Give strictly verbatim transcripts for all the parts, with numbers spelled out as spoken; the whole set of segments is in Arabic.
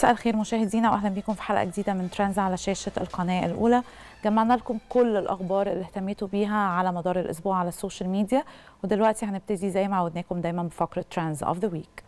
مساء الخير مشاهدينا واهلا بكم في حلقه جديده من ترندز على شاشه القناه الاولى. جمعنا لكم كل الاخبار اللي اهتميتوا بيها على مدار الاسبوع على السوشيال ميديا، ودلوقتي هنبتدي زي ما عودناكم دايما بفقره ترندز اوف ذا ويك.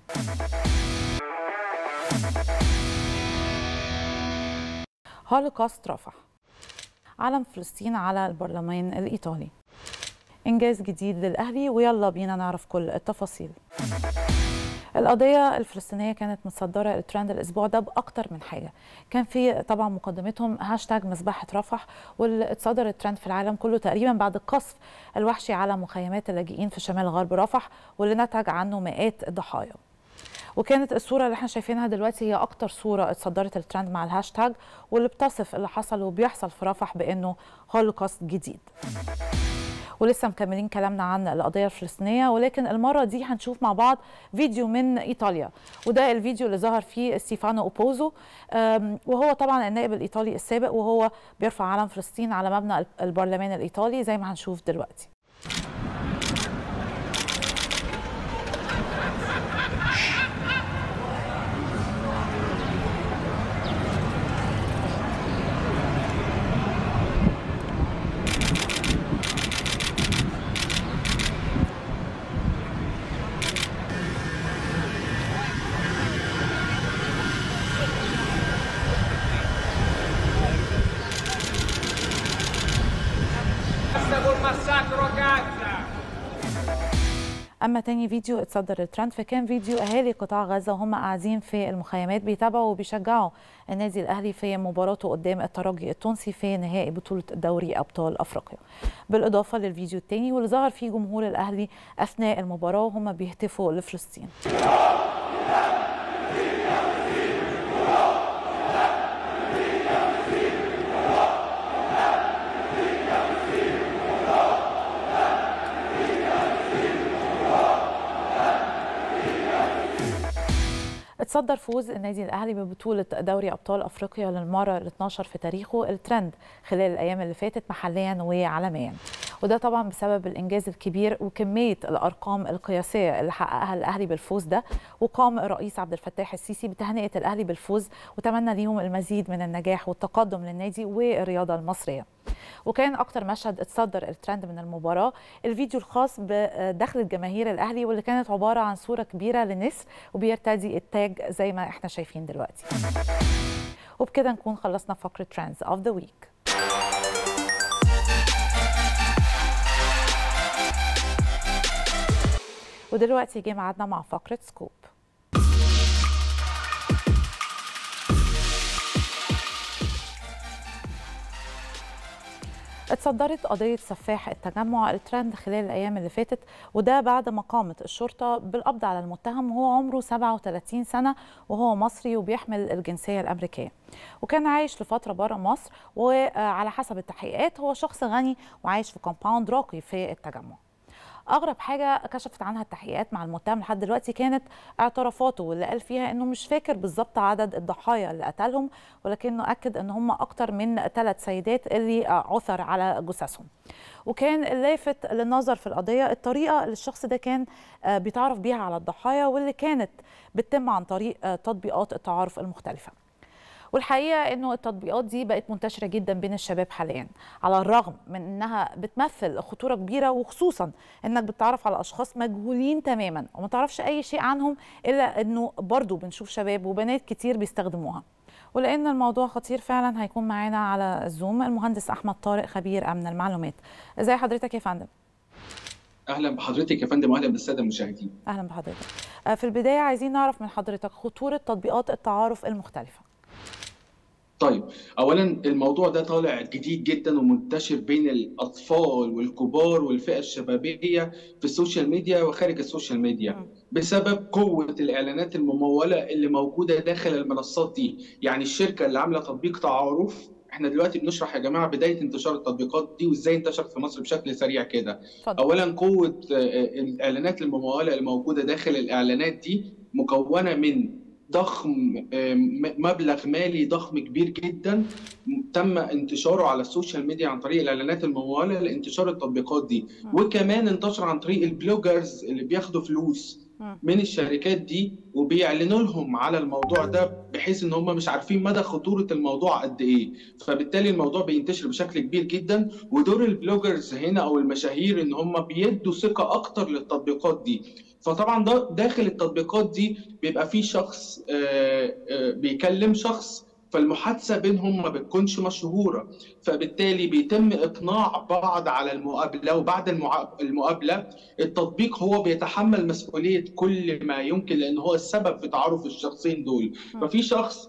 هولوكوست رفح، علم فلسطين على البرلمان الايطالي، انجاز جديد للاهلي، ويلا بينا نعرف كل التفاصيل. القضية الفلسطينية كانت متصدرة الترند الأسبوع ده بأكتر من حاجة. كان في طبعا مقدمتهم هاشتاج مذبحة رفح، واللي اتصدر الترند في العالم كله تقريبا بعد القصف الوحشي على مخيمات اللاجئين في شمال غرب رفح، واللي نتج عنه مئات الضحايا. وكانت الصورة اللي احنا شايفينها دلوقتي هي أكتر صورة اتصدرت الترند مع الهاشتاج، واللي بتصف اللي حصل وبيحصل في رفح بأنه هولوكوست جديد. ولسه مكملين كلامنا عن القضية الفلسطينية، ولكن المرة دي هنشوف مع بعض فيديو من إيطاليا، وده الفيديو اللي ظهر فيه ستيفانو أوبوزو، وهو طبعا النائب الإيطالي السابق، وهو بيرفع علم فلسطين على مبنى البرلمان الإيطالي زي ما هنشوف دلوقتي. أما تاني فيديو اتصدر الترند فكان فيديو أهالي قطاع غزة وهم قاعدين في المخيمات بيتابعوا وبيشجعوا النادي الأهلي في مباراته قدام الترجي التونسي في نهائي بطولة دوري أبطال أفريقيا. بالإضافة للفيديو التاني واللي ظهر فيه جمهور الأهلي أثناء المباراة وهم بيهتفوا لفلسطين. اتصدر فوز النادي الاهلي ببطوله دوري ابطال افريقيا للمره ال اثناشر في تاريخه الترند خلال الايام اللي فاتت محليا وعالميا، وده طبعا بسبب الانجاز الكبير وكميه الارقام القياسيه اللي حققها الاهلي بالفوز ده. وقام الرئيس عبد الفتاح السيسي بتهنئه الاهلي بالفوز وتمنى ليهم المزيد من النجاح والتقدم للنادي والرياضه المصريه. وكان اكتر مشهد اتصدر الترند من المباراه الفيديو الخاص بدخلة جماهير الاهلي، واللي كانت عباره عن صوره كبيره لنسر وبيرتدي التاج زي ما احنا شايفين دلوقتي. وبكده نكون خلصنا فقره ترندز اوف ذا ويك. ودلوقتي جه ميعادنا مع فقره سكوب. اتصدرت قضية سفاح التجمع الترند خلال الأيام اللي فاتت، وده بعد ما قامت الشرطة بالقبض على المتهم وهو عمره سبعة وثلاثين سنة وهو مصري وبيحمل الجنسية الأمريكية، وكان عايش لفترة بره مصر، وعلى حسب التحقيقات هو شخص غني وعايش في كومباوند راقي في التجمع. أغرب حاجة كشفت عنها التحقيقات مع المتهم لحد دلوقتي كانت اعترافاته، واللي قال فيها إنه مش فاكر بالظبط عدد الضحايا اللي قتلهم، ولكنه أكد إن هم أكتر من ثلاث سيدات اللي عثر على جثثهم. وكان اللافت للنظر في القضية الطريقة اللي الشخص ده كان بيتعرف بيها على الضحايا، واللي كانت بتتم عن طريق تطبيقات التعارف المختلفة. والحقيقه انه التطبيقات دي بقت منتشره جدا بين الشباب حاليا، على الرغم من انها بتمثل خطوره كبيره، وخصوصا انك بتتعرف على اشخاص مجهولين تماما وما تعرفش اي شيء عنهم، الا انه برضو بنشوف شباب وبنات كتير بيستخدموها. ولان الموضوع خطير فعلا هيكون معانا على الزوم المهندس احمد طارق خبير امن المعلومات. ازي حضرتك يا فندم؟ اهلا بحضرتك يا فندم واهلا بالساده المشاهدين. اهلا بحضرتك. في البدايه عايزين نعرف من حضرتك خطوره تطبيقات التعارف المختلفه. طيب، اولا الموضوع ده طالع جديد جدا ومنتشر بين الاطفال والكبار والفئه الشبابيه في السوشيال ميديا وخارج السوشيال ميديا، بسبب قوه الاعلانات المموله اللي موجوده داخل المنصات دي. يعني الشركه اللي عامله تطبيق تعارف، احنا دلوقتي بنشرح يا جماعه بدايه انتشار التطبيقات دي وازاي انتشرت في مصر بشكل سريع كده. اولا قوه الاعلانات المموله اللي موجوده داخل الاعلانات دي مكونه من ضخم مبلغ مالي ضخم كبير جدا تم انتشاره على السوشيال ميديا عن طريق الاعلانات المموله لانتشار التطبيقات دي، وكمان انتشر عن طريق البلوجرز اللي بياخدوا فلوس من الشركات دي وبيعلنوا لهم على الموضوع ده، بحيث ان هم مش عارفين مدى خطورة الموضوع قد ايه. فبالتالي الموضوع بينتشر بشكل كبير جدا. ودور البلوجرز هنا او المشاهير ان هم بيدوا ثقة اكتر للتطبيقات دي. فطبعا ده داخل التطبيقات دي بيبقى في شخص بيكلم شخص، فالمحادثة بينهم ما بتكونش مشهورة، فبالتالي بيتم إقناع بعض على المقابلة. وبعد المقابلة التطبيق هو بيتحمل مسؤولية كل ما يمكن، لأن هو السبب في تعارف الشخصين دول. ففي شخص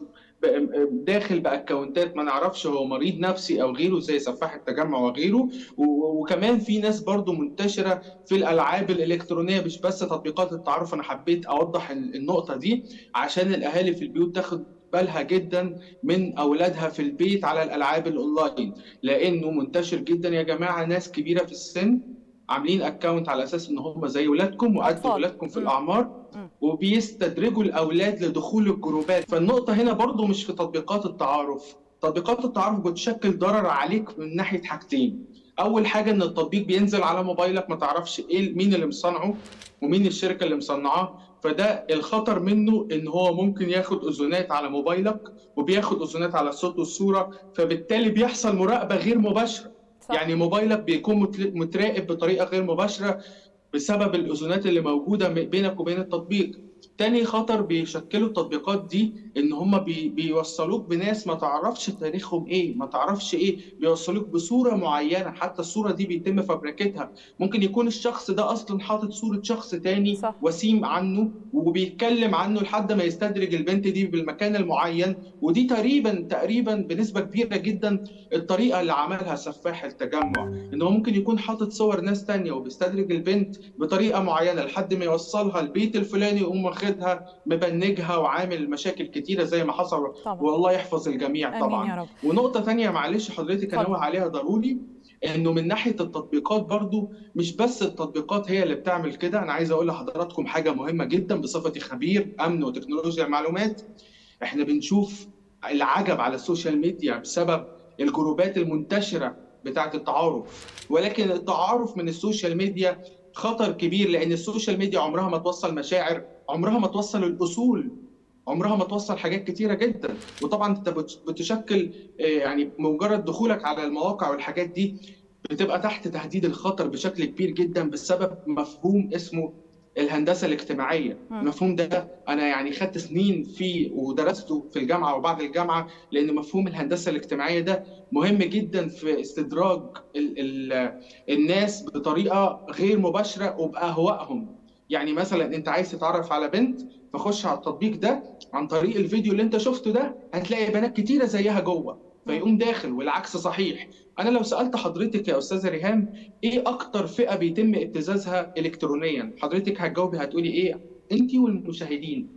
داخل بأكونتات ما نعرفش هو مريض نفسي أو غيره، زي سفاح التجمع وغيره. وكمان في ناس برضو منتشرة في الألعاب الإلكترونية، مش بس تطبيقات التعارف. أنا حبيت أوضح النقطة دي عشان الأهالي في البيوت تاخد بالها جدا من اولادها في البيت على الالعاب الاونلاين، لانه منتشر جدا يا جماعه. ناس كبيره في السن عاملين اكونت على اساس ان هم زي اولادكم وقد اولادكم في الاعمار، وبيستدرجوا الاولاد لدخول الجروبات. فالنقطه هنا برضو مش في تطبيقات التعارف. تطبيقات التعارف بتشكل ضرر عليك من ناحيه حاجتين. اول حاجه ان التطبيق بينزل على موبايلك، ما تعرفش ايه مين اللي مصنعه ومين الشركه اللي مصنعاه. فده الخطر منه ان هو ممكن ياخد اذونات على موبايلك، وبياخد اذونات على الصوت والصوره، فبالتالي بيحصل مراقبه غير مباشره. صح. يعني موبايلك بيكون متراقب بطريقه غير مباشره بسبب الاذونات اللي موجوده بينك وبين التطبيق. تاني خطر بيشكلوا التطبيقات دي ان هم بي بيوصلوك بناس ما تعرفش تاريخهم ايه، ما تعرفش ايه، بيوصلوك بصوره معينه، حتى الصوره دي بيتم فبركتها. ممكن يكون الشخص ده اصلا حاطط صوره شخص تاني صح. وسيم عنه، وبيتكلم عنه لحد ما يستدرج البنت دي بالمكان المعين. ودي تقريبا تقريبا بنسبه كبيره جدا الطريقه اللي عملها سفاح التجمع، ان هو ممكن يكون حاطط صور ناس تانيه وبيستدرج البنت بطريقه معينه لحد ما يوصلها البيت الفلاني، ويقوم واخدها مبنجها وعامل مشاكل كتيره زي ما حصل طبعا. والله يحفظ الجميع طبعا. ونقطه ثانيه معلش حضرتك انوه عليها ضروري، انه من ناحيه التطبيقات برضو مش بس التطبيقات هي اللي بتعمل كده. انا عايز اقول لحضراتكم حاجه مهمه جدا بصفتي خبير امن وتكنولوجيا المعلومات. احنا بنشوف العجب على السوشيال ميديا بسبب الجروبات المنتشره بتاعه التعارف، ولكن التعارف من السوشيال ميديا خطر كبير، لان السوشيال ميديا عمرها ما توصل مشاعر، عمرها ما توصل الاصول، عمرها ما توصل حاجات كتيره جدا. وطبعا انت بتشكل يعني مجرد دخولك على المواقع والحاجات دي بتبقى تحت تهديد الخطر بشكل كبير جدا بسبب مفهوم اسمه الهندسه الاجتماعيه. المفهوم ده انا يعني خدت سنين فيه ودرسته في الجامعه وبعد الجامعه، لان مفهوم الهندسه الاجتماعيه ده مهم جدا في استدراج ال ال الناس بطريقه غير مباشره وباهوائهم. يعني مثلا انت عايز تتعرف على بنت، فخش على التطبيق ده عن طريق الفيديو اللي انت شفته ده، هتلاقي بنات كتيره زيها جوه، فيقوم داخل. والعكس صحيح. انا لو سالت حضرتك يا استاذه ريهام ايه اكتر فئه بيتم ابتزازها الكترونيا، حضرتك هتجاوبي هتقولي ايه؟ انت والمشاهدين.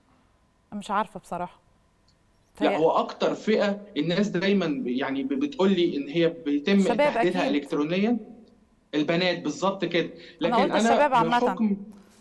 مش عارفه بصراحه. لا، هو اكتر فئه الناس دايما يعني بتقول لي ان هي بيتم تحديدها الكترونيا البنات، بالظبط كده. لكن انا قلت الشباب انا عامه.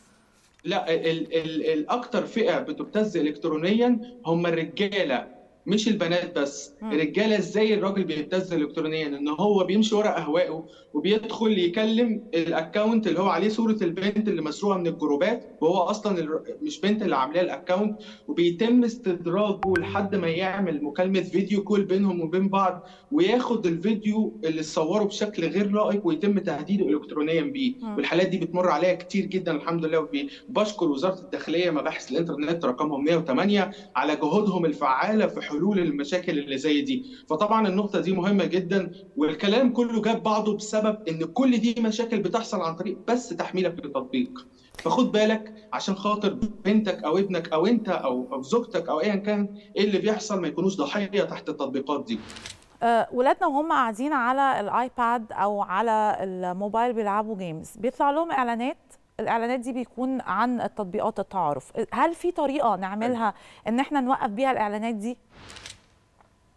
لا، ال ال الاكتر فئه بتبتز الكترونيا هم الرجاله مش البنات بس. الرجاله ازاي الراجل بيبتز الكترونيا؟ ان هو بيمشي ورا اهوائه وبيدخل يكلم الاكونت اللي هو عليه صوره البنت اللي مسروقه من الجروبات، وهو اصلا مش بنت اللي عاملاه الاكونت، وبيتم استدراجه لحد ما يعمل مكالمه فيديو كول بينهم وبين بعض، وياخد الفيديو اللي صوره بشكل غير لائق ويتم تهديده الكترونيا بيه. والحالات دي بتمر عليها كتير جدا الحمد لله. وبشكر وزاره الداخليه مباحث الانترنت رقمهم مئة وثمانية على جهودهم الفعاله في حلول المشاكل اللي زي دي. فطبعا النقطه دي مهمه جدا، والكلام كله جاب بعضه بسبب ان كل دي مشاكل بتحصل عن طريق بس تحميلك للتطبيق. فخد بالك عشان خاطر بنتك او ابنك او انت او او زوجتك او ايا كان ايه اللي بيحصل، ما يكونوش ضحيه تحت التطبيقات دي. أه ولادنا وهم قاعدين على الايباد او على الموبايل بيلعبوا جيمز بيطلع لهم اعلانات، الاعلانات دي بيكون عن التطبيقات التعارف. هل في طريقه نعملها ان احنا نوقف بيها الاعلانات دي؟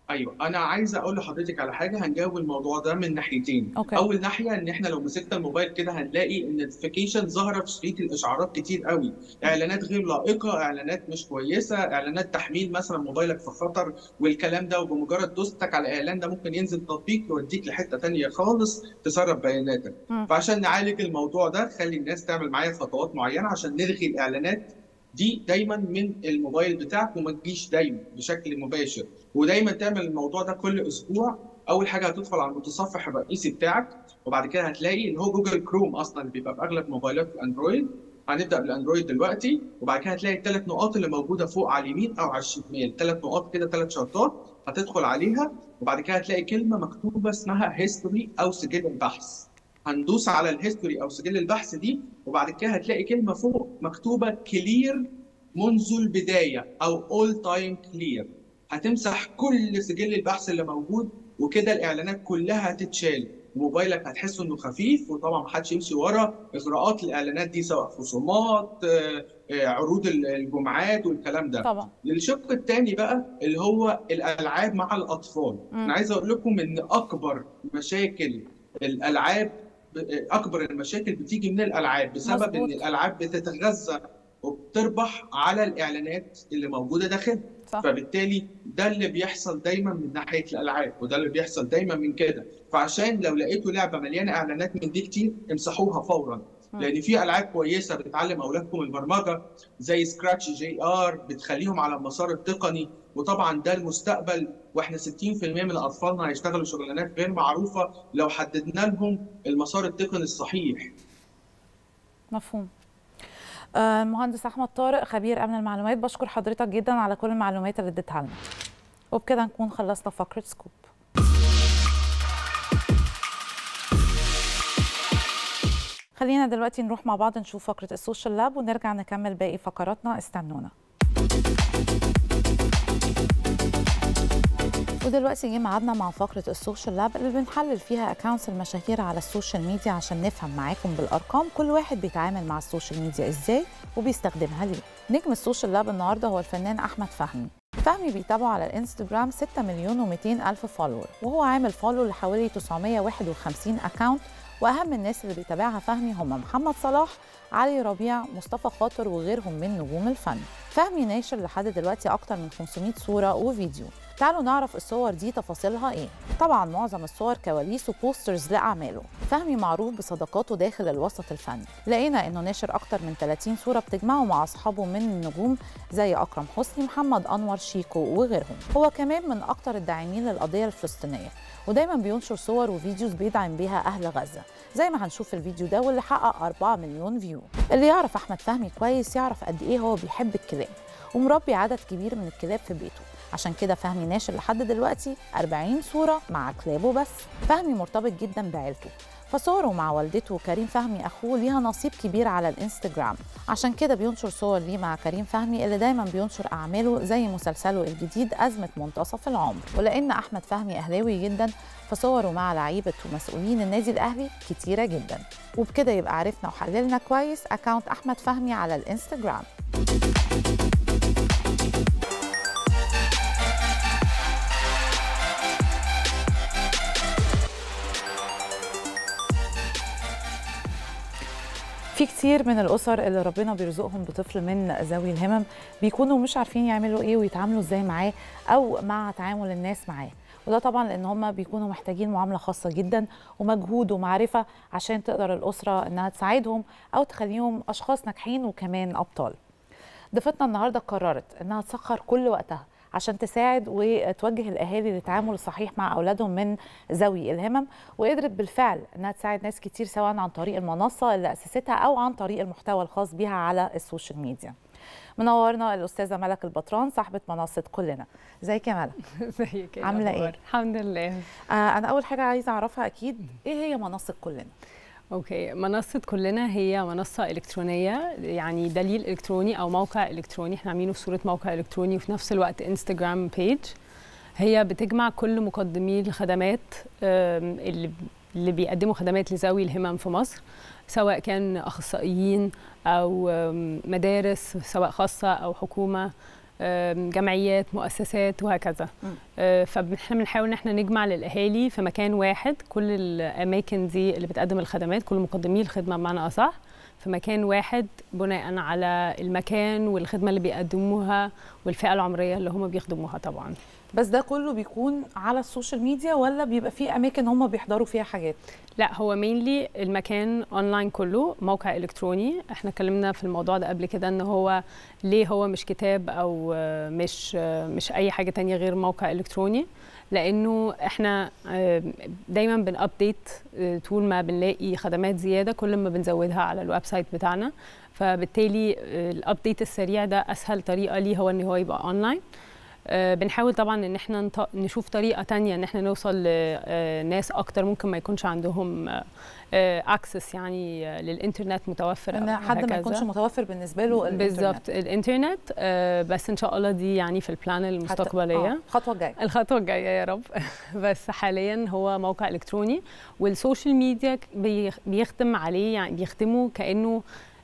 ايوه، انا عايز اقول لحضرتك على حاجه. هنجاوب الموضوع ده من ناحيتين. اوكي. اول ناحيه ان احنا لو مسكنا الموبايل كده هنلاقي النوتيفيكيشن ظاهره في شريط الاشعارات كتير قوي، اعلانات غير لائقه، اعلانات مش كويسه، اعلانات تحميل مثلا موبايلك في خطر والكلام ده، وبمجرد دوستك على الاعلان ده ممكن ينزل تطبيق يوديك لحته ثانيه خالص تسرب بياناتك. م. فعشان نعالج الموضوع ده خلي الناس تعمل معايا خطوات معينه عشان نلغي الاعلانات دي دايما من الموبايل بتاعك، وما تجيش دايما بشكل مباشر. ودايما تعمل الموضوع ده كل اسبوع. اول حاجه هتدخل على المتصفح الرئيسي بتاعك، وبعد كده هتلاقي اللي هو جوجل كروم اصلا اللي بيبقى في اغلب موبايلات الاندرويد. هنبدا بالاندرويد دلوقتي، وبعد كده هتلاقي الثلاث نقاط اللي موجوده فوق على اليمين او على الشمال، ثلاث نقاط كده، ثلاث شرطات هتدخل عليها، وبعد كده هتلاقي كلمه مكتوبه اسمها هيستوري او سجل البحث. هندوس على الهيستوري او سجل البحث دي، وبعد كده هتلاقي كلمه فوق مكتوبه كلير منذ البدايه او اول تايم كلير. هتمسح كل سجل البحث اللي موجود، وكده الاعلانات كلها هتتشال، وموبايلك هتحس انه خفيف. وطبعا محدش يمشي ورا اجراءات الاعلانات دي، سواء خصومات، عروض الجمعات والكلام ده. طبعا. للشق الثاني بقى اللي هو الالعاب مع الاطفال. م. انا عايز اقول لكم ان اكبر مشاكل الالعاب، اكبر المشاكل بتيجي من الالعاب بسبب مزبوط. ان الالعاب بتتغذى وبتربح على الاعلانات اللي موجوده داخل. صح. فبالتالي ده اللي بيحصل دايما من ناحيه الالعاب، وده اللي بيحصل دايما من كده. فعشان لو لقيتوا لعبه مليانه اعلانات من دي كتير امسحوها فورا. م. لان في العاب كويسه بتعلم اولادكم البرمجه زي سكراتش جي ار، بتخليهم على المسار التقني، وطبعا ده المستقبل. واحنا ستين بالمئة من اطفالنا هيشتغلوا شغلانات غير معروفه لو حددنا لهم المسار التقني الصحيح. مفهوم. المهندس احمد طارق خبير امن المعلومات، بشكر حضرتك جدا على كل المعلومات اللي اديتها لنا. وبكده نكون خلصنا فقره سكوب. خلينا دلوقتي نروح مع بعض نشوف فقره السوشيال لاب ونرجع نكمل باقي فقراتنا. استنونا. ودلوقتي جه ميعادنا مع فقره السوشيال لاب اللي بنحلل فيها اكونتس المشاهير على السوشيال ميديا عشان نفهم معاكم بالارقام كل واحد بيتعامل مع السوشيال ميديا ازاي وبيستخدمها ليه. نجم السوشيال لاب النهارده هو الفنان احمد فهمي. فهمي بيتابعه على الانستجرام ستة مليون ومئتين الف فولور، وهو عامل فولو لحوالي تسعمائة وواحد وخمسين اكونت. واهم الناس اللي بيتابعها فهمي هم محمد صلاح، علي ربيع، مصطفى خاطر وغيرهم من نجوم الفن. فهمي ناشر لحد دلوقتي اكتر من خمسمائة صوره وفيديو. تعالوا نعرف الصور دي تفاصيلها ايه. طبعا معظم الصور كواليس وبوسترز لاعماله. فهمي معروف بصداقاته داخل الوسط الفني، لقينا انه ناشر اكتر من ثلاثين صوره بتجمعه مع اصحابه من النجوم زي اكرم حسني، محمد انور، شيكو وغيرهم. هو كمان من اكتر الداعمين للقضيه الفلسطينيه، ودايما بينشر صور وفيديوز بيدعم بيها اهل غزه، زي ما هنشوف في الفيديو ده واللي حقق أربعة مليون فيو. اللي يعرف احمد فهمي كويس يعرف قد ايه هو بيحب الكلاب، ومربي عدد كبير من الكلاب في بيته. عشان كده فهمي ناشر لحد دلوقتي أربعين صورة مع كلابه بس. فهمي مرتبط جدا بعيلته، فصوره مع والدته وكريم فهمي أخوه ليها نصيب كبير على الانستجرام. عشان كده بينشر صور ليه مع كريم فهمي اللي دايما بينشر أعماله زي مسلسله الجديد أزمة منتصف العمر. ولأن أحمد فهمي أهلاوي جدا فصوره مع لعيبة ومسؤولين النادي الأهلي كتيرة جدا. وبكده يبقى عرفنا وحللنا كويس أكاونت أحمد فهمي على الانستجرام. في كتير من الأسر اللي ربنا بيرزقهم بطفل من ذوي الهمم بيكونوا مش عارفين يعملوا إيه ويتعاملوا إزاي معاه أو مع تعامل الناس معاه، وده طبعا لأن هم بيكونوا محتاجين معاملة خاصة جدا ومجهود ومعرفة عشان تقدر الأسرة إنها تساعدهم أو تخليهم أشخاص ناجحين وكمان أبطال. ضيفتنا النهاردة قررت إنها تسخر كل وقتها عشان تساعد وتوجه الأهالي للتعامل الصحيح مع أولادهم من ذوي الهمم، وقدرت بالفعل أنها تساعد ناس كتير سواء عن طريق المنصة اللي أسستها أو عن طريق المحتوى الخاص بها على السوشيال ميديا. منورنا الأستاذة ملك البطران صاحبة منصة كلنا. ازيك يا ملك؟ ازيك يا عاملة ايه؟ الحمد لله. آه أنا أول حاجة عايزة أعرفها أكيد إيه هي منصة كلنا؟ اوكي، منصة كلنا هي منصة إلكترونية، يعني دليل إلكتروني أو موقع إلكتروني، احنا عاملينه في صورة موقع إلكتروني وفي نفس الوقت انستجرام بيج. هي بتجمع كل مقدمي الخدمات اللي اللي بيقدموا خدمات لذوي الهمم في مصر، سواء كان أخصائيين أو مدارس سواء خاصة أو حكومة، جمعيات، مؤسسات وهكذا. فاحنا بنحاول ان احنا نجمع للاهالي في مكان واحد كل الاماكن دي اللي بتقدم الخدمات، كل مقدمي الخدمه بمعنى اصح في مكان واحد بناء على المكان والخدمه اللي بيقدموها والفئه العمريه اللي هم بيخدموها طبعا. بس ده كله بيكون على السوشيال ميديا ولا بيبقى في اماكن هم بيحضروا فيها حاجات؟ لا، هو مينلي المكان اونلاين كله، موقع الكتروني. احنا اتكلمنا في الموضوع ده قبل كده ان هو ليه هو مش كتاب او مش مش اي حاجه تانية غير موقع الكتروني، لانه احنا دايما بنابديت طول ما بنلاقي خدمات زياده كل ما بنزودها على الويب سايت بتاعنا. فبالتالي الابديت السريع ده اسهل طريقه ليه هو ان هو يبقى اونلاين. أه بنحاول طبعا ان احنا نشوف طريقه تانية ان احنا نوصل لناس اكتر ممكن ما يكونش عندهم اكسس يعني للانترنت متوفر، ان حد ما يكونش متوفر بالنسبه له الانترنت. بالظبط الانترنت. أه بس ان شاء الله دي يعني في البلان المستقبليه، آه. الخطوه الجايه الخطوه الجايه يا رب. بس حاليا هو موقع الكتروني، والسوشيال ميديا بيخدم عليه، يعني بيخدمه كانه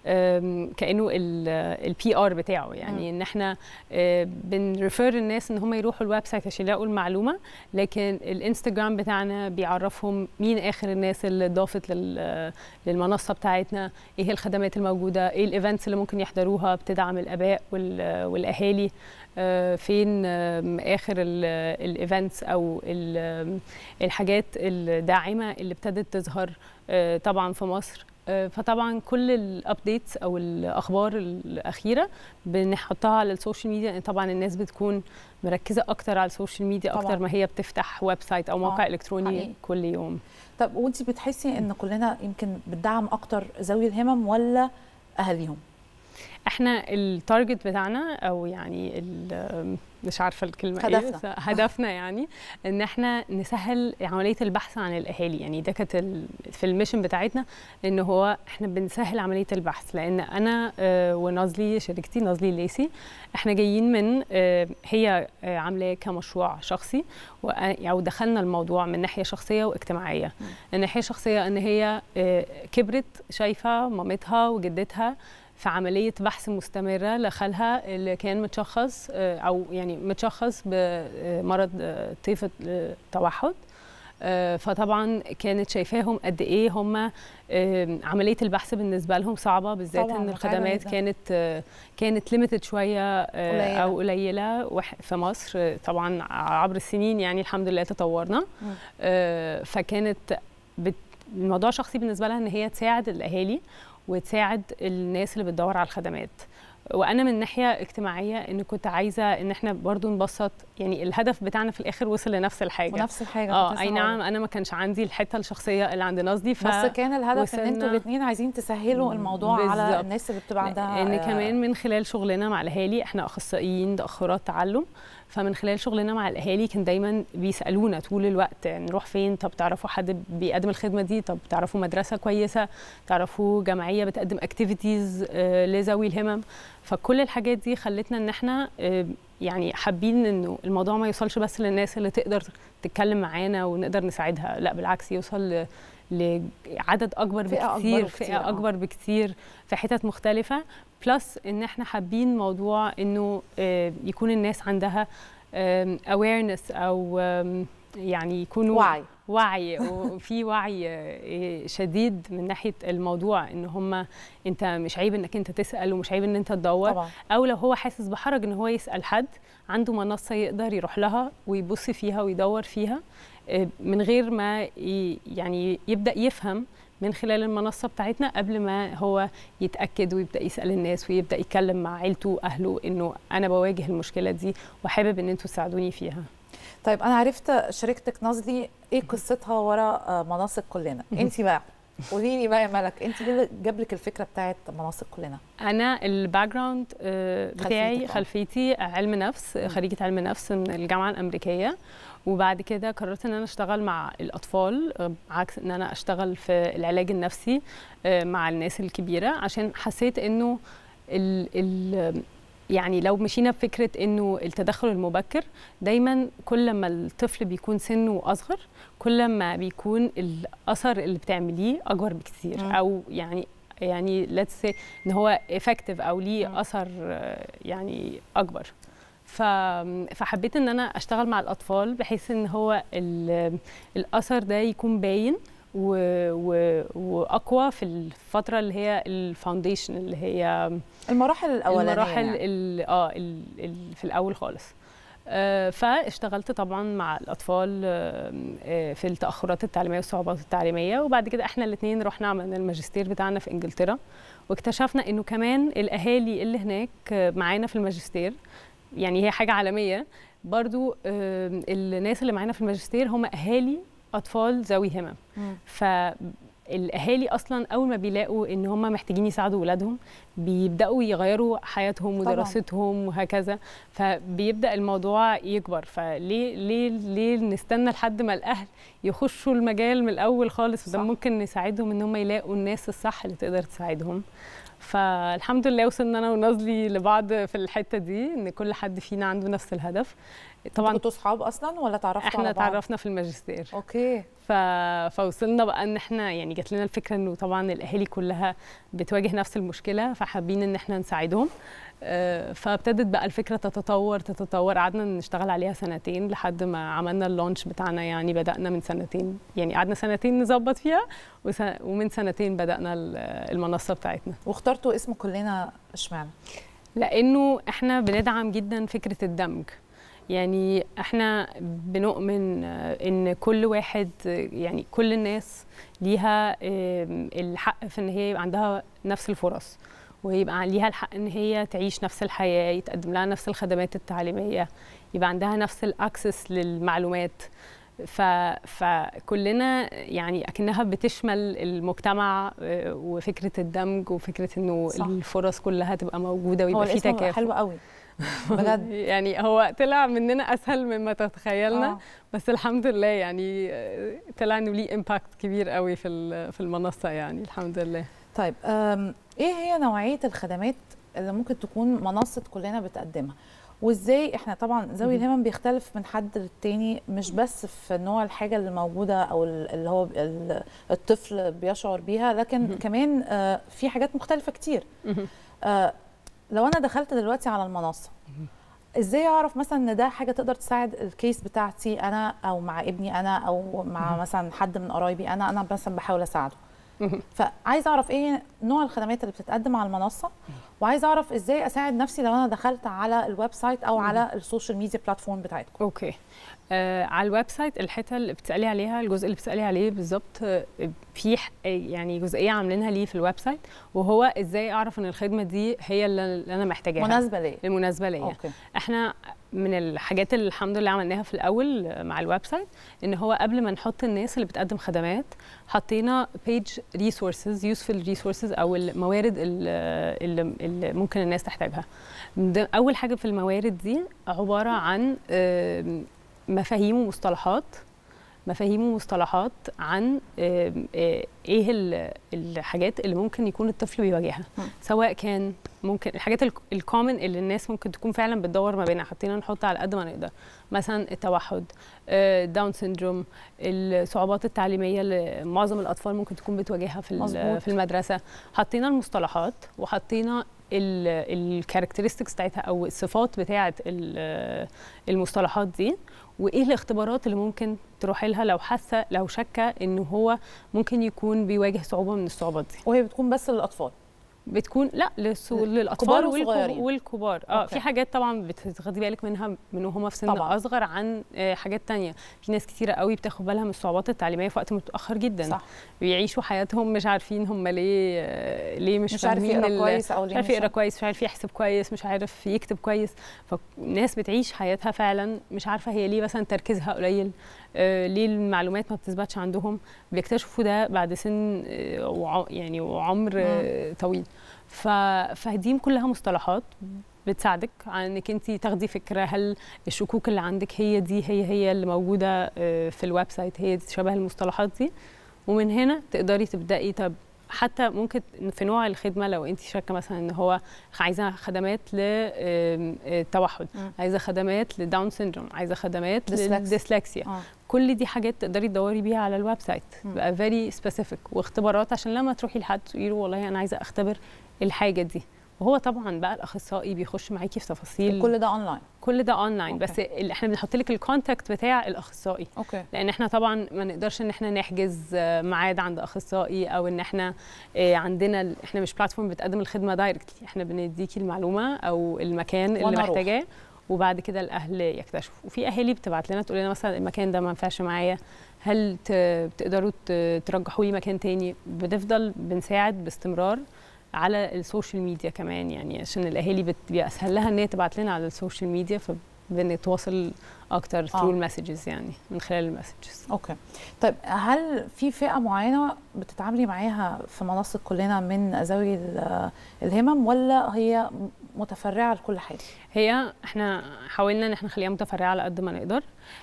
كانه البي ار بتاعه، يعني م. ان احنا بنريفير الناس ان هم يروحوا الويب سايت عشان يلاقوا المعلومه، لكن الانستجرام بتاعنا بيعرفهم مين اخر الناس اللي ضافت للمنصه بتاعتنا، ايه الخدمات الموجوده، ايه الايفنتس اللي ممكن يحضروها بتدعم الاباء والاهالي، فين اخر الايفنتس او الحاجات الداعمه اللي ابتدت تظهر طبعا في مصر. فطبعا كل الابديتس او الاخبار الاخيره بنحطها على السوشيال ميديا. طبعا الناس بتكون مركزه اكتر على السوشيال ميديا طبعاً. اكتر ما هي بتفتح ويب سايت او موقع آه. الكتروني حقيقي. كل يوم. طب وانت بتحسي ان كلنا يمكن بتدعم اكتر ذوي الهمم ولا اهاليهم؟ احنا التارجت بتاعنا او يعني مش عارفه الكلمه هدفنا. ايه، هدفنا يعني ان احنا نسهل عمليه البحث عن الاهالي. يعني ده كانت في الميشن بتاعتنا، ان هو احنا بنسهل عمليه البحث، لان انا ونازلي شركتي نازلي الليثي احنا جايين من هي عاملاه كمشروع شخصي، او دخلنا الموضوع من ناحيه شخصيه واجتماعيه. الناحيه الشخصيه ان هي كبرت شايفه مامتها وجدتها في عملية بحث مستمرة لخالها اللي كان متشخص أو يعني متشخص بمرض طيف التوحد. فطبعا كانت شايفاهم قد ايه هم عمليه البحث بالنسبه لهم صعبه، بالذات ان الخدمات كانت كانت ليميتد شويه قليلة. او قليله في مصر. طبعا عبر السنين يعني الحمد لله تطورنا. م. فكانت الموضوع شخصي بالنسبه لها ان هي تساعد الاهالي وتساعد الناس اللي بتدور على الخدمات. وانا من ناحيه اجتماعيه ان كنت عايزه ان احنا برضو نبسط، يعني الهدف بتاعنا في الاخر وصل لنفس الحاجه ونفس الحاجه. اه اي نعم، انا ما كانش عندي الحته الشخصيه اللي عند نازلي، ف بس كان الهدف ان انتوا الاثنين عايزين تسهلوا الموضوع بالزبط. على الناس اللي بتبقى عندها ان كمان من خلال شغلنا مع الاهالي، احنا اخصائيين تاخرات تعلم، فمن خلال شغلنا مع الاهالي كان دايما بيسالونا طول الوقت نروح فين، طب تعرفوا حد بيقدم الخدمه دي، طب تعرفوا مدرسه كويسه، تعرفوا جمعيه بتقدم اكتيفيتيز لذوي الهمم. فكل الحاجات دي خلتنا ان احنا يعني حابين انه الموضوع ما يوصلش بس للناس اللي تقدر تتكلم معانا ونقدر نساعدها، لا بالعكس يوصل لعدد اكبر فئة بكتير أكبر فئه آه. اكبر بكتير في حتت مختلفه. بلس ان احنا حابين موضوع انه يكون الناس عندها awareness او يعني يكونوا وعي وعي وفي وعي شديد من ناحيه الموضوع، ان هم انت مش عيب انك انت تسال ومش عيب ان انت تدور طبعا. او لو هو حاسس بحرج ان هو يسال حد، عنده منصه يقدر يروح لها ويبص فيها ويدور فيها من غير ما يعني يبدا يفهم من خلال المنصه بتاعتنا قبل ما هو يتاكد ويبدا يسال الناس ويبدا يتكلم مع عيلته واهله انه انا بواجه المشكله دي وحابب ان انتوا تساعدوني فيها. طيب انا عرفت شركتك نازلي ايه قصتها ورا منصه كلنا، انت بقى قولي لي بقى يا ملك، انت ايه اللي جاب لك الفكره بتاعت منصه كلنا؟ انا الباك جراوند بتاعي خلفيتي علم نفس، خريجه علم نفس من الجامعه الامريكيه، وبعد كده قررت ان انا اشتغل مع الاطفال عكس ان انا اشتغل في العلاج النفسي مع الناس الكبيره، عشان حسيت انه ال ال يعني لو مشينا بفكره انه التدخل المبكر دايما كل ما الطفل بيكون سنه اصغر كل ما بيكون الاثر اللي بتعمليه اكبر بكثير، م. او يعني يعني ليتس سي ان هو افكتيف او ليه اثر يعني اكبر. فحبيت ان انا اشتغل مع الاطفال بحيث ان هو الاثر ده يكون باين و... و... واقوى في الفتره اللي هي الفاونديشن، اللي هي المراحل الاولانيه، المراحل يعني. ال... اه ال... ال... في الاول خالص. آه فاشتغلت طبعا مع الاطفال آه في التاخرات التعليميه والصعوبات التعليميه، وبعد كده احنا الاثنين رحنا عملنا الماجستير بتاعنا في انجلترا، واكتشفنا انه كمان الاهالي اللي هناك معانا في الماجستير، يعني هي حاجه عالميه برضو، آه الناس اللي معانا في الماجستير هم اهالي اطفال ذوي همم. فالاهالي اصلا اول ما بيلاقوا ان هم محتاجين يساعدوا اولادهم بيبداوا يغيروا حياتهم ودراستهم وهكذا، فبيبدا الموضوع يكبر. فليه ليه ليه نستنى لحد ما الاهل يخشوا المجال من الاول خالص؟ وده ممكن نساعدهم ان هم يلاقوا الناس الصح اللي تقدر تساعدهم. فالحمد لله وصلنا انا ونازلي لبعض في الحته دي، ان كل حد فينا عنده نفس الهدف. طبعا كنتوا اصحاب اصلا ولا تعرفتوا احنا على بعض؟ تعرفنا في الماجستير. اوكي. ف... فوصلنا بقى ان احنا يعني جات لنا الفكره انه طبعا الاهالي كلها بتواجه نفس المشكله، فحابين ان احنا نساعدهم. فابتدت بقى الفكره تتطور تتطور قعدنا نشتغل عليها سنتين لحد ما عملنا اللونش بتاعنا. يعني بدانا من سنتين، يعني قعدنا سنتين نظبط فيها، ومن سنتين بدانا المنصه بتاعتنا. واخترتوا اسم كلنا اشمعنى؟ لانه احنا بندعم جدا فكره الدمج. يعني احنا بنؤمن ان كل واحد، يعني كل الناس ليها الحق في ان هي يبقى عندها نفس الفرص، ويبقى ليها الحق ان هي تعيش نفس الحياه، يتقدم لها نفس الخدمات التعليميه، يبقى عندها نفس الاكسس للمعلومات. ف... فكلنا يعني اكنها بتشمل المجتمع، وفكره الدمج وفكره انه صح. الفرص كلها تبقى موجوده ويبقى في تكافؤ. حلو قوي بجد. يعني هو طلع مننا اسهل مما تتخيلنا. آه. بس الحمد لله يعني طلع انه ليه امباكت كبير قوي في في المنصه، يعني الحمد لله. طيب ايه هي نوعيه الخدمات اللي ممكن تكون منصه كلنا بتقدمها؟ وازاي احنا طبعا ذوي الهمم بيختلف من حد للتاني، مش بس في نوع الحاجه اللي موجوده او اللي هو الطفل بيشعر بيها، لكن كمان في حاجات مختلفه كتير. لو انا دخلت دلوقتي على المنصه، ازاي اعرف مثلا ان ده حاجه تقدر تساعد الكيس بتاعتي انا، او مع ابني انا، او مع مثلا حد من قرايبي انا انا مثلا بحاول اساعده؟ فعايز اعرف ايه نوع الخدمات اللي بتتقدم على المنصه، وعايز اعرف ازاي اساعد نفسي لو انا دخلت على الويب سايت او على السوشيال ميديا بلاتفورم بتاعتكم. اوكي. آه على الويب سايت الحته اللي بتسالي عليها، الجزء اللي بتسالي عليه بالظبط، آه في يعني جزئيه عاملينها ليه في الويب سايت، وهو ازاي اعرف ان الخدمه دي هي اللي انا محتاجاها مناسبه ليا. المناسبه ليا. احنا من الحاجات اللي الحمد لله عملناها في الاول مع الويب سايت، ان هو قبل ما نحط الناس اللي بتقدم خدمات حطينا بيج ريسورسز، يوسفل ريسورسز، او الموارد اللي, اللي ممكن الناس تحتاجها. اول حاجه في الموارد دي عباره عن مفاهيم ومصطلحات مفاهيم ومصطلحات عن ايه الحاجات اللي ممكن يكون الطفل بيواجهها، سواء كان ممكن الحاجات الكومن اللي الناس ممكن تكون فعلا بتدور ما بينها، حطينا نحط على قد ما نقدر، مثلا التوحد، داون سيندروم، الصعوبات التعليميه اللي معظم الاطفال ممكن تكون بتواجهها في في المدرسه. حطينا المصطلحات وحطينا الكاركترستكس بتاعتها او الصفات بتاعه المصطلحات دي، وايه الاختبارات اللي ممكن تروحي لها لو حاسه لو شاكه انه هو ممكن يكون بيواجه صعوبه من الصعوبات دي. وهي بتكون بس للاطفال؟ بتكون لا للاطفال والكبار. اه أوكي. في حاجات طبعا بتاخدي بالك منها من وهم في سن طبعا. اصغر عن حاجات تانية. في ناس كتيره قوي بتاخد بالها من الصعوبات التعليميه في وقت متاخر جدا. صح. بيعيشوا حياتهم مش عارفين هم ليه ليه مش, مش عارف يقرا كويس، او مش عارف يقرا كويس، مش عارف يحسب كويس، مش عارف يكتب كويس. فالناس بتعيش حياتها فعلا مش عارفه هي ليه مثلا تركيزها قليل، آه ليه المعلومات ما بتثبتش عندهم. بيكتشفوا ده بعد سن آه وع يعني وعمر آه طويل. فدي كلها مصطلحات بتساعدك على انك انت تاخدي فكره هل الشكوك اللي عندك هي دي هي هي اللي موجوده في الويب سايت، هي دي شبه المصطلحات دي، ومن هنا تقدري تبداي. طب حتى ممكن في نوع الخدمه لو انت شاكه مثلا ان هو عايزه خدمات للتوحد، عايزه خدمات لداون سيندروم، عايزه خدمات للديسلكسيا، آه. كل دي حاجات تقدري تدوري بيها على الويب سايت، بقى فيري سبيسيفيك، واختبارات عشان لما تروحي لحد تقولي له والله انا عايزه اختبر الحاجه دي، وهو طبعا بقى الاخصائي بيخش معاكي في تفاصيل. كل ده اونلاين؟ كل ده اونلاين. أوكي. بس اللي احنا بنحط لك الكونتاكت بتاع الاخصائي. اوكي. لان احنا طبعا ما نقدرش ان احنا نحجز ميعاد عند اخصائي، او ان احنا عندنا احنا مش بلاتفورم بتقدم الخدمه دايركتلي، احنا بنديكي المعلومه او المكان اللي محتاجاه وبعد كده الاهل يكتشفوا. وفي اهالي بتبعت لنا تقول لنا مثلا المكان ده ما ينفعش معايا، هل تقدروا ترجحوا لي مكان تاني؟ بنفضل بنساعد باستمرار على السوشيال ميديا كمان، يعني عشان الاهالي بيبقى اسهل لها ان هي تبعت لنا على السوشيال ميديا، فبنتواصل اكتر ثرو المسجز، يعني من خلال المسجز. اوكي. طيب هل في فئه معينه بتتعاملي معاها في منصه كلنا من ذوي الهمم، ولا هي متفرعه لكل حاجه؟ هي احنا حاولنا ان احنا نخليها متفرعه على قد ما نقدر.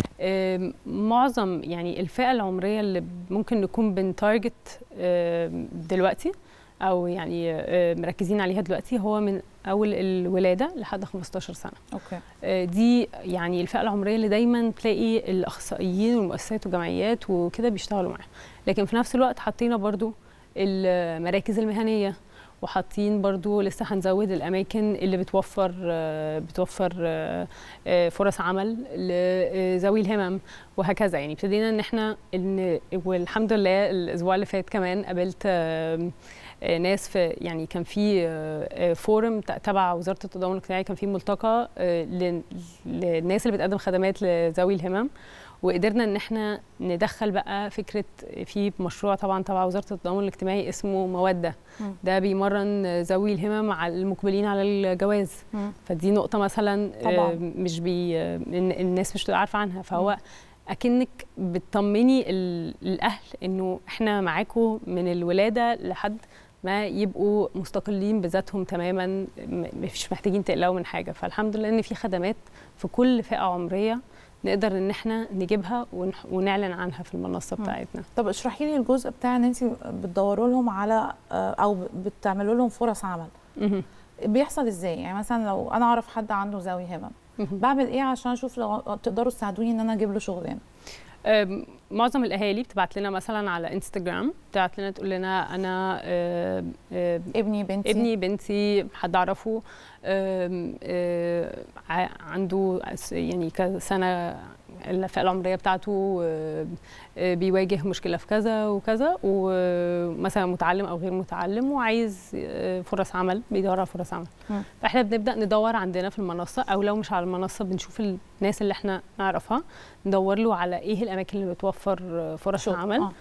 معظم يعني الفئه العمريه اللي ممكن نكون بنتارجت دلوقتي او يعني مركزين عليها دلوقتي هو من اول الولاده لحد خمستاشر سنه. اوكي. دي يعني الفئه العمريه اللي دايما تلاقي الاخصائيين والمؤسسات والجمعيات وكده بيشتغلوا معاها، لكن في نفس الوقت حطينا برضو المراكز المهنيه، وحاطين برضو لسه هنزود الاماكن اللي بتوفر بتوفر فرص عمل لذوي الهمم وهكذا. يعني ابتدينا ان احنا ان والحمد لله الاسبوع اللي فات كمان قابلت ناس في يعني كان في فورم تبع وزاره التضامن الاجتماعي، كان في ملتقى للناس اللي بتقدم خدمات لذوي الهمم، وقدرنا ان احنا ندخل بقى فكره في مشروع طبعا تبع وزاره التضامن الاجتماعي اسمه موده. م. ده بيمرن ذوي الهمم على المقبلين على الجواز. م. فدي نقطه مثلا طبعا. مش بي الناس مش بتبقى عارفه عنها، فهو م. اكنك بتطمني الاهل انه احنا معاكم من الولاده لحد ما يبقوا مستقلين بذاتهم تماما، مش محتاجين تقلقوا من حاجه. فالحمد لله ان في خدمات في كل فئه عمريه نقدر ان احنا نجيبها ونعلن عنها في المنصه بتاعتنا. طب اشرحي لي الجزء بتاع ان انت بتدوروا لهم على او بتعملوا لهم فرص عمل. م- بيحصل ازاي؟ يعني مثلا لو انا اعرف حد عنده ذوي همم، بعمل ايه عشان اشوف لو تقدروا تساعدوني ان انا اجيب له شغلانه؟ معظم الاهالي بتبعت لنا مثلا على انستغرام، بتبعت لنا تقول لنا انا آه آه ابني بنتي ابني بنتي حد اعرفه آه آه عنده يعني كسنه الفئه العمريه بتاعته آه آه بيواجه مشكله في كذا وكذا، ومثلا متعلم او غير متعلم وعايز آه فرص عمل، بيدور على فرص عمل. م. فاحنا بنبدا ندور عندنا في المنصه، او لو مش على المنصه بنشوف الناس اللي احنا نعرفها ندور له على ايه الاماكن اللي بتوفر فرص عمل آه.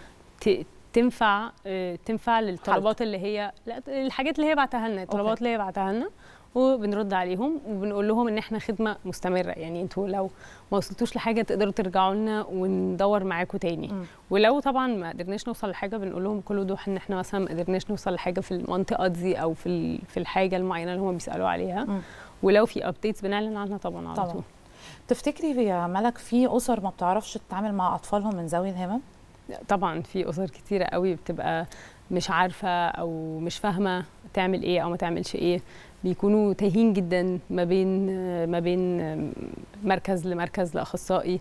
تنفع تنفع للطلبات اللي هي لا الحاجات اللي هي بعتها لنا، الطلبات اللي هي بعتها لنا، وبنرد عليهم وبنقول لهم ان احنا خدمه مستمره. يعني انتوا لو ما وصلتوش لحاجه تقدروا ترجعوا لنا وندور معاكم تاني. م. ولو طبعا ما قدرناش نوصل لحاجه بنقول لهم بكل وضوح ان احنا مثلا ما قدرناش نوصل لحاجه في المنطقه دي او في في الحاجه المعينه اللي هم بيسالوا عليها. م. ولو في ابديتس بنعلن عنها طبعا على طول. تفتكري يا ملك في اسر ما بتعرفش تتعامل مع اطفالهم من ذوي الهمم؟ طبعا في اسر كتيره قوي بتبقى مش عارفه او مش فاهمه تعمل ايه او ما تعملش ايه، بيكونوا تايهين جدا ما بين ما بين مركز لمركز لاخصائي،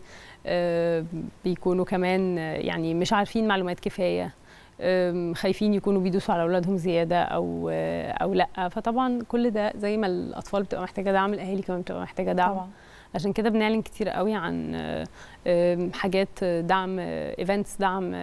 بيكونوا كمان يعني مش عارفين معلومات كفايه، خايفين يكونوا بيدوسوا على اولادهم زياده او او لا. فطبعا كل ده زي ما الاطفال بتبقى محتاجه دعم، الاهالي كمان بتبقى محتاجه دعم طبعا. عشان كده بنعلن كتير قوي عن حاجات دعم، ايفنتس دعم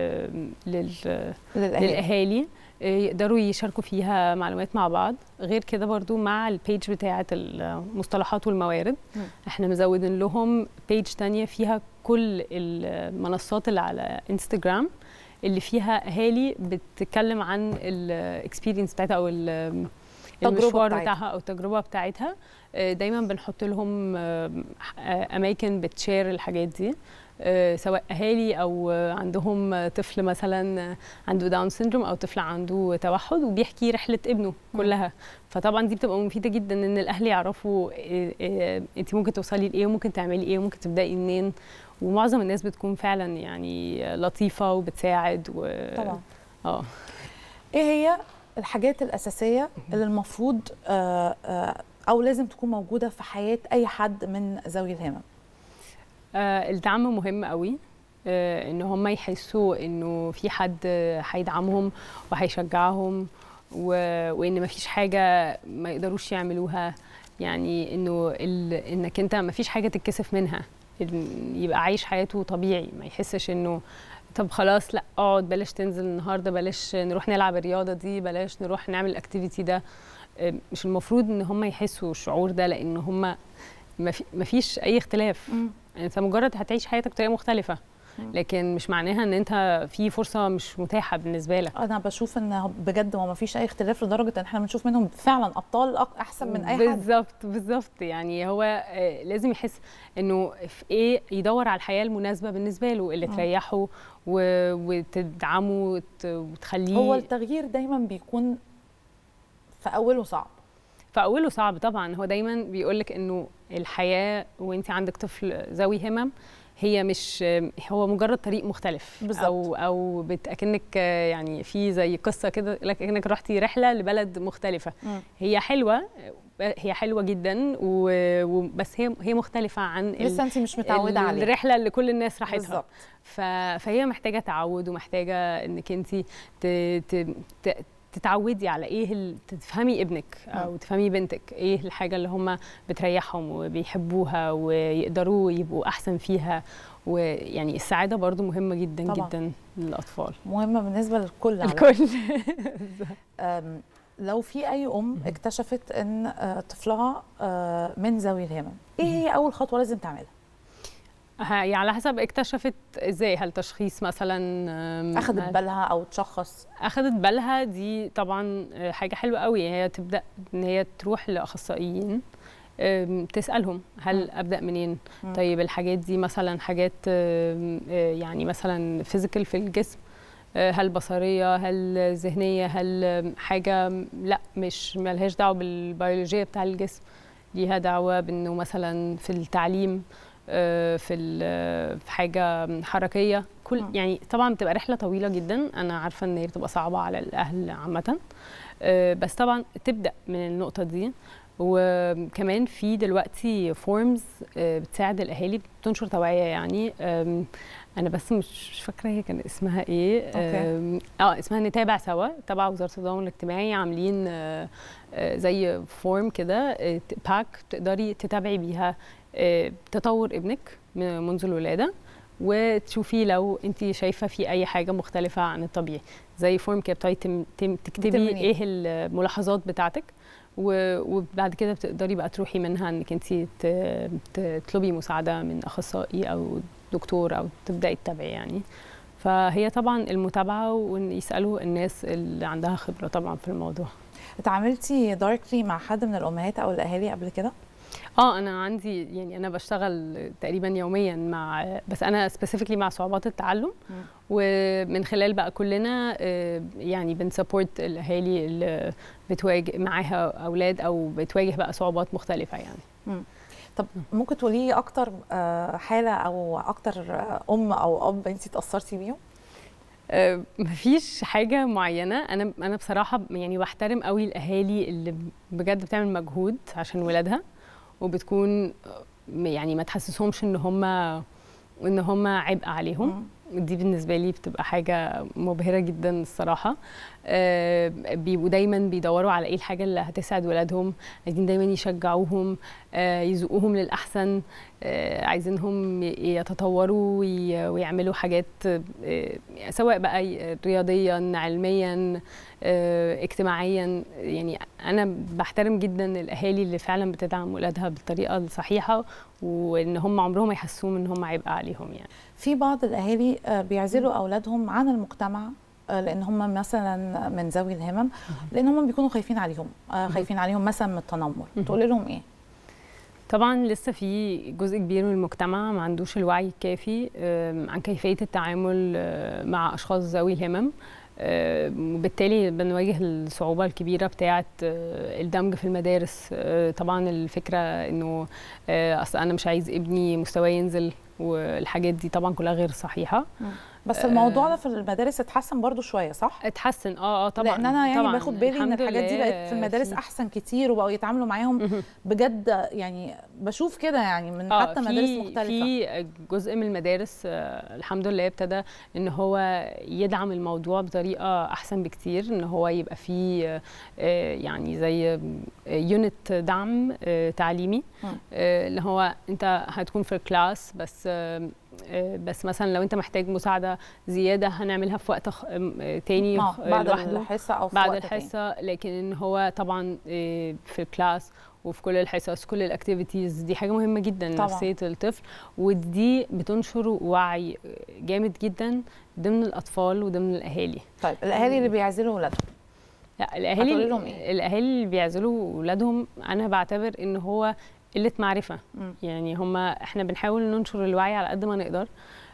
للاهالي يقدروا يشاركوا فيها معلومات مع بعض. غير كده برضو مع البيج بتاعه المصطلحات والموارد م. احنا مزودين لهم بيج تانية فيها كل المنصات اللي على انستجرام اللي فيها اهالي بتتكلم عن الاكسبيرينس بتاعتها او المشوار بتاعها او التجربه بتاعتها. دايما بنحط لهم اماكن بتشير الحاجات دي، سواء اهالي او عندهم طفل مثلا عنده داون سيندروم او طفل عنده توحد وبيحكي رحله ابنه كلها. فطبعا دي بتبقى مفيده جدا ان الاهل يعرفوا انت ممكن توصلي لايه وممكن تعملي ايه وممكن تبداي منين. ومعظم الناس بتكون فعلا يعني لطيفه وبتساعد و... طبعا. اه ايه هي الحاجات الاساسيه اللي المفروض آه آه او لازم تكون موجوده في حياه اي حد من ذوي الهمم؟ آه الدعم مهم قوي، آه ان هم يحسوا انه في حد هيدعمهم وهيشجعهم وان مفيش حاجه ما يقدروش يعملوها، يعني انه انك انت مفيش حاجه تتكسف منها، يبقى عايش حياته طبيعي، ما يحسش انه طب خلاص لا اقعد بلاش تنزل النهارده، بلاش نروح نلعب الرياضه دي، بلاش نروح نعمل الاكتيفيتي ده. مش المفروض ان هم يحسوا الشعور ده، لان هم ما فيش اي اختلاف. م. انت مجرد هتعيش حياتك بطريقه مختلفه، لكن مش معناها ان انت في فرصه مش متاحه بالنسبه لك. انا بشوف ان بجد هو ما فيش اي اختلاف، لدرجه ان احنا بنشوف منهم فعلا ابطال احسن من اي حد. بالظبط بالظبط، يعني هو لازم يحس انه في ايه، يدور على الحياه المناسبه بالنسبه له اللي م. تريحه وتدعمه وتخليه. هو التغيير دايما بيكون في اوله صعب. في اوله صعب طبعا. هو دايما بيقولك انه الحياه وانت عندك طفل ذوي همم هي مش هو مجرد طريق مختلف. بالزبط. او او اكنك يعني في زي قصه كده لك انك رحتي رحله لبلد مختلفه. م. هي حلوه، هي حلوه جدا وبس هي هي مختلفه عن لسه انت مش متعوده عليها الرحله اللي كل الناس راحتها. فهي محتاجه تعود، ومحتاجه انك انت ت... ت... ت... تتعودي على ايه، تفهمي ابنك او تفهمي بنتك ايه الحاجه اللي هم بتريحهم وبيحبوها ويقدروا يبقوا احسن فيها. ويعني السعاده برضو مهمه جدا طبعا. جدا للاطفال، مهمه بالنسبه للكل الكل. لو في اي ام اكتشفت ان طفلها من ذوي الهمم، ايه هي اول خطوه لازم تعملها؟ يعني على حسب اكتشفت ازاي، هل تشخيص مثلا، اخذت بالها او تشخص؟ اخذت بالها دي طبعا حاجه حلوه قوي. هي تبدا ان هي تروح لاخصائيين تسالهم هل ابدا منين. م. طيب الحاجات دي مثلا حاجات يعني مثلا فيزيكال في الجسم، هل بصريه، هل ذهنيه، هل حاجه لا مش مالهاش دعوه بالبيولوجيه بتاع الجسم، ليها دعوه بانه مثلا في التعليم، في في حاجه حركيه. كل يعني طبعا بتبقى رحله طويله جدا، انا عارفه ان هي بتبقى صعبه على الاهل عامه، بس طبعا تبدا من النقطه دي. وكمان في دلوقتي فورمز بتساعد الاهالي، بتنشر توعيه. يعني انا بس مش فاكره هي كان اسمها ايه. أوكي. اه اسمها نتابع سوا، تبع وزاره التضامن الاجتماعي، عاملين زي فورم كده باك تقدري تتابعي بيها تطور ابنك منذ الولاده، وتشوفي لو انت شايفه في اي حاجه مختلفه عن الطبيعي. زي فورم كده بتاعتي تكتبي ايه الملاحظات بتاعتك، وبعد كده بتقدري بقى تروحي منها انك انت تطلبي مساعده من اخصائي او دكتور او تبداي تتابعي. يعني فهي طبعا المتابعه، وان يسالوا الناس اللي عندها خبره طبعا في الموضوع. اتعاملتي دايركتلي مع حد من الامهات او الاهالي قبل كده؟ اه انا عندي يعني انا بشتغل تقريبا يوميا مع، بس انا سبيسيفيكلي مع صعوبات التعلم. م. ومن خلال بقى كلنا يعني بنسبورت الاهالي اللي بتواجه معاها اولاد او بتواجه بقى صعوبات مختلفه يعني. م. طب ممكن تقولي لي اكتر حاله او اكتر ام او اب انت اتاثرتي بيهم؟ أه مفيش حاجه معينه. انا انا بصراحه يعني بحترم قوي الاهالي اللي بجد بتعمل مجهود عشان ولادها، وبتكون يعني ما تحسسهمش ان هم ان هم عبء عليهم. دي بالنسبه لي بتبقى حاجه مبهره جدا الصراحه. آه بيبقوا دايما بيدوروا على ايه الحاجه اللي هتسعد ولادهم، عايزين دايما يشجعوهم، آه يزقوهم للاحسن، آه عايزينهم يتطوروا ويعملوا حاجات، آه سواء بقى رياضيا، علميا، آه اجتماعيا. يعني انا بحترم جدا الاهالي اللي فعلا بتدعم ولادها بالطريقه الصحيحه، وان هم عمرهم ما يحسوهم ان هم عبء عليهم. يعني في بعض الاهالي بيعزلوا اولادهم عن المجتمع لان هم مثلا من ذوي الهمم، لان هم بيكونوا خايفين عليهم، خايفين عليهم مثلا من التنمر. تقول لهم ايه؟ طبعا لسه في جزء كبير من المجتمع ما عندوش الوعي الكافي عن كيفيه التعامل مع اشخاص ذوي الهمم، وبالتالي بنواجه الصعوبة الكبيرة بتاعة الدمج في المدارس. طبعا الفكرة انه اصل انا مش عايز ابني مستواه ينزل والحاجات دي طبعا كلها غير صحيحه. بس الموضوع ده في المدارس اتحسن برضو شويه صح؟ اتحسن اه اه طبعا، لان انا يعني طبعًا باخد بالي ان الحاجات دي بقت في المدارس فيه. احسن كتير وبقوا يتعاملوا معاهم بجد، يعني بشوف كده يعني من آه حتى مدارس مختلفه. في جزء من المدارس آه الحمد لله ابتدى ان هو يدعم الموضوع بطريقه احسن بكتير، ان هو يبقى فيه آه يعني زي يونت دعم آه تعليمي آه اللي هو انت هتكون في الكلاس بس آه بس مثلا لو انت محتاج مساعده زياده هنعملها في وقت تاني بعد الحصه او في بعد وقت الحصه تاني. لكن ان هو طبعا في الكلاس وفي كل الحصص كل الاكتيفيتيز دي حاجه مهمه جدا لنفسيه الطفل، ودي بتنشر وعي جامد جدا ضمن الاطفال وضمن الاهالي. طيب الاهالي اللي بيعزلوا اولادهم، لا الاهالي إيه؟ الاهالي اللي بيعزلوا اولادهم انا بعتبر ان هو قله معرفه. م. يعني هما احنا بنحاول ننشر الوعي على قد ما نقدر،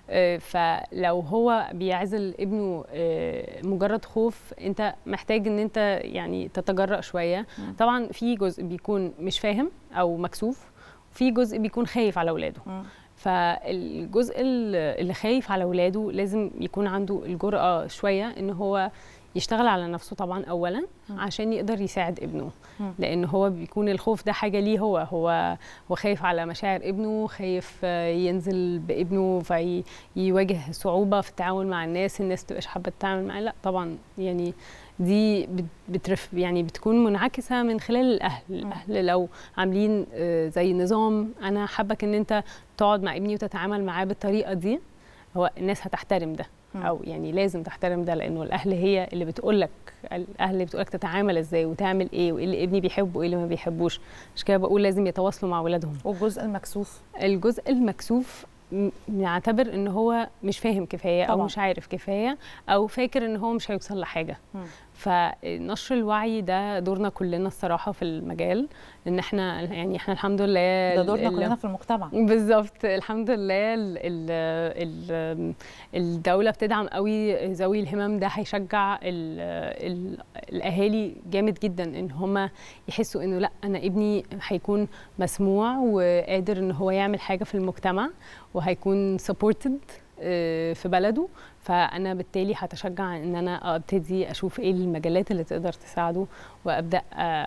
فلو هو بيعزل ابنه مجرد خوف انت محتاج ان انت يعني تتجرأ شويه. م. طبعا في جزء بيكون مش فاهم او مكسوف، في جزء بيكون خايف على اولاده. م. فالجزء اللي خايف على اولاده لازم يكون عنده الجرأة شويه ان هو يشتغل على نفسه طبعا اولا عشان يقدر يساعد ابنه، لان هو بيكون الخوف ده حاجه ليه هو هو هو خايف على مشاعر ابنه، خايف ينزل بابنه فيواجه صعوبه في التعامل مع الناس، الناس تبقاش حابه تتعامل معاه. لا طبعا يعني دي بترف يعني بتكون منعكسه من خلال الاهل. الاهل لو عاملين زي نظام انا حابك ان انت تقعد مع ابني وتتعامل معاه بالطريقه دي، هو الناس هتحترم ده او يعني لازم تحترم ده، لانه الاهل هي اللي بتقول لك الاهل اللي بتقول لك تتعامل ازاي وتعمل ايه وايه اللي ابني بيحبه وايه اللي ما بيحبوش. مش كده بقول لازم يتواصلوا مع اولادهم. والجزء المكسوف الجزء المكسوف نعتبر ان هو مش فاهم كفايه طبعا. او مش عارف كفايه او فاكر ان هو مش هيوصل لحاجه. م. فنشر الوعي ده دورنا كلنا الصراحه في المجال، ان احنا يعني احنا الحمد لله ده دورنا كلنا في المجتمع بالظبط. الحمد لله ال ال ال الدوله بتدعم قوي ذوي الهمم، ده هيشجع ال ال الاهالي جامد جدا ان هم يحسوا انه لا انا ابني هيكون مسموع وقادر ان هو يعمل حاجه في المجتمع وهيكون سبورتد في بلده، فانا بالتالي هتشجع ان انا ابتدي اشوف ايه المجالات اللي تقدر تساعده وابدا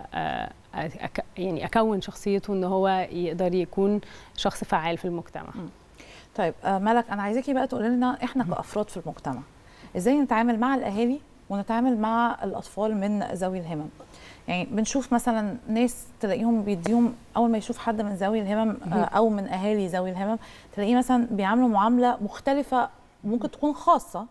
أك يعني اكون شخصيته ان هو يقدر يكون شخص فعال في المجتمع. طيب ملك انا عايزاكي بقى تقولي لنا احنا كافراد في المجتمع ازاي نتعامل مع الاهالي ونتعامل مع الاطفال من ذوي الهمم. يعني بنشوف مثلا ناس تلاقيهم بيديهم اول ما يشوف حد من ذوي الهمم او من اهالي ذوي الهمم تلاقيه مثلا بيعاملوا معامله مختلفه ممكن تكون خاصه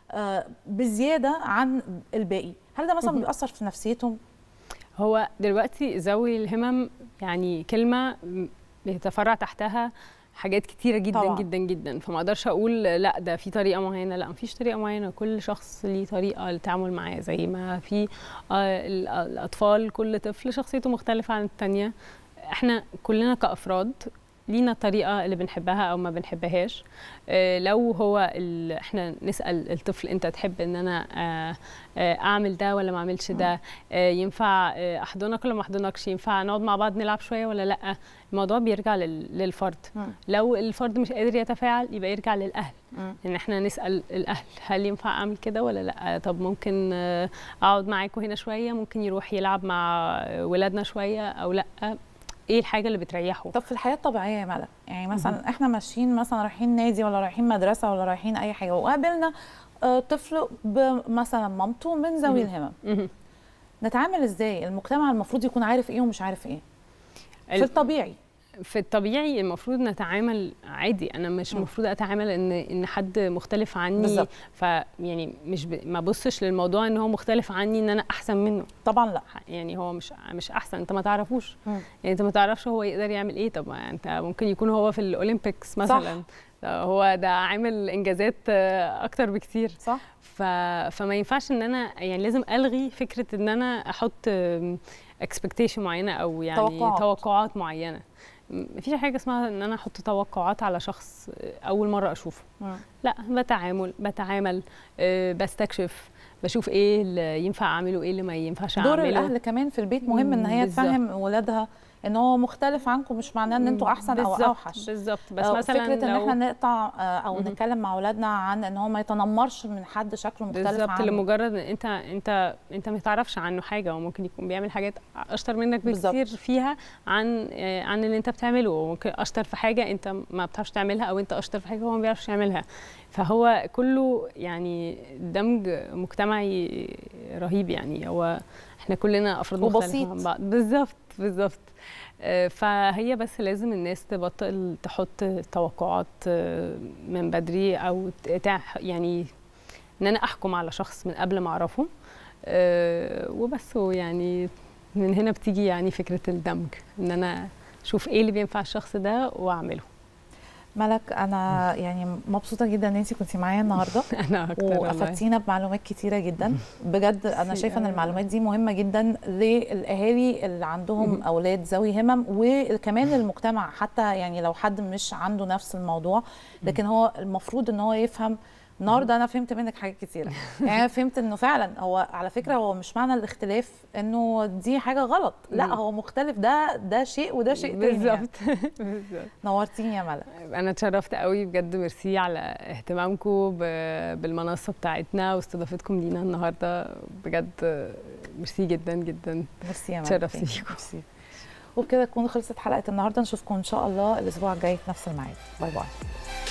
بزياده عن الباقي. هل ده مثلا بيأثر في نفسيتهم؟ هو دلوقتي ذوي الهمم يعني كلمه بيتفرع تحتها حاجات كتيرة جدا طبعا. جدا جدا، فما اقدرش اقول لا ده في طريقة معينة، لا مفيش طريقة معينة، كل شخص ليه طريقة للتعامل معاه، زي ما في آه الأطفال كل طفل شخصيته مختلفة عن التانية. احنا كلنا كأفراد لينا الطريقة اللي بنحبها أو ما بنحبهاش. آه لو هو احنا نسأل الطفل أنت تحب إن أنا آه آه أعمل ده ولا ما أعملش ده، آه ينفع آه أحضنك ولا ما أحضنك، ينفع نقعد مع بعض نلعب شوية ولا لأ. الموضوع بيرجع للفرد. م. لو الفرد مش قادر يتفاعل يبقى يرجع للأهل، م. إن احنا نسأل الأهل هل ينفع أعمل كده ولا لأ. طب ممكن آه أقعد معاكم هنا شوية، ممكن يروح يلعب مع ولادنا شوية أو لأ، ايه الحاجه اللي بتريحه. طب في الحياه الطبيعيه يا ملك يعني مثلا مم. احنا ماشيين مثلا رايحين نادي ولا رايحين مدرسه ولا رايحين اي حاجه وقابلنا آه طفل مثلا مامته من ذوي الهمم، نتعامل ازاي؟ المجتمع المفروض يكون عارف ايه ومش عارف ايه في الطبيعي. في الطبيعي المفروض نتعامل عادي، انا مش المفروض اتعامل ان ان حد مختلف عني بالزبط. فيعني مش ب... ما بصش للموضوع ان هو مختلف عني ان انا احسن منه. طبعا لا، يعني هو مش مش احسن، انت ما تعرفوش. م. يعني انت ما تعرفش هو يقدر يعمل ايه. طب انت ممكن يكون هو في الاولمبيكس مثلا صح. هو ده عامل انجازات اكتر بكتير صح. ف... فما ينفعش ان انا يعني لازم الغي فكره ان انا احط اكسبكتيشن معينه او يعني توقعات, توقعات معينه. مفيش حاجه اسمها ان انا احط توقعات على شخص اول مره اشوفه. م. لا، بتعامل بتعامل أه بستكشف، بشوف ايه اللي ينفع اعمله وايه اللي ما ينفعش اعمله. دور الاهل كمان في البيت مهم ان هي تفهم ولادها ان هو مختلف عنكم مش معناه ان انتوا احسن او اوحش. بالظبط. بس مثلا فكره ان لو احنا نقطع او نتكلم مع اولادنا عن ان هو ما يتنمرش من حد شكله مختلف عنه بالظبط، لمجرد انت انت انت ما تعرفش عنه حاجه، وممكن يكون بيعمل حاجات اشطر منك بكتير فيها عن عن اللي انت بتعمله، وممكن اشطر في حاجه انت ما بتعرفش تعملها، او انت اشطر في حاجه هو ما بيعرفش يعملها. فهو كله يعني دمج مجتمعي رهيب. يعني هو احنا كلنا افراد مختلفه عن بعض. بالظبط بالظبط. فهي بس لازم الناس تبطل تحط توقعات من بدري، او يعني ان انا احكم على شخص من قبل ما اعرفه وبس. يعني من هنا بتيجي يعني فكره الدمج، ان انا اشوف ايه اللي بينفع الشخص ده واعمله. ملك، انا يعني مبسوطه جدا ان انت كنتي معايا النهارده. انا اكتر وافدتينا بمعلومات كتيره جدا بجد. انا شايفه ان المعلومات دي مهمه جدا للاهالي اللي عندهم اولاد ذوي همم، وكمان للمجتمع حتى. يعني لو حد مش عنده نفس الموضوع، لكن هو المفروض ان هو يفهم. النهارده انا فهمت منك حاجات كتيره. يعني فهمت انه فعلا هو على فكره هو مش معنى الاختلاف انه دي حاجه غلط، لا هو مختلف، ده ده شيء وده شيء تاني. بالظبط بالظبط. نورتيني يا ملك. انا اتشرفت قوي بجد. ميرسي على اهتمامكم بالمنصه بتاعتنا واستضافتكم لينا النهارده. بجد ميرسي جدا جدا. ميرسي يا ملك. اتشرفت بيكم. وبكده تكون خلصت حلقه النهارده. نشوفكم ان شاء الله الاسبوع الجاي في نفس الميعاد. باي باي.